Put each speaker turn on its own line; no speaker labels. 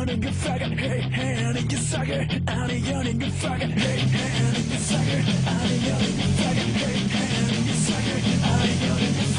nigga faggot, hey, hey, nigga sucker. I'm a young nigga faggot, hey, hey, nigga sucker. I'm a young nigga faggot, hey, hey, nigga sucker. I'm a young nigga